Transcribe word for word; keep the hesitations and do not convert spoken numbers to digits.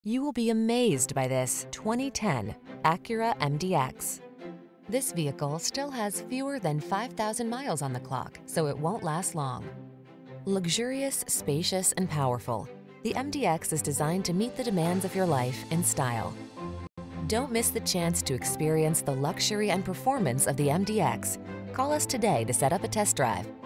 You will be amazed by this twenty ten ACURA M D X. This vehicle still has fewer than five thousand miles on the clock, so it won't last long. Luxurious, spacious, and powerful, the M D X is designed to meet the demands of your life in style. Don't miss the chance to experience the luxury and performance of the M D X. Call us today to set up a test drive.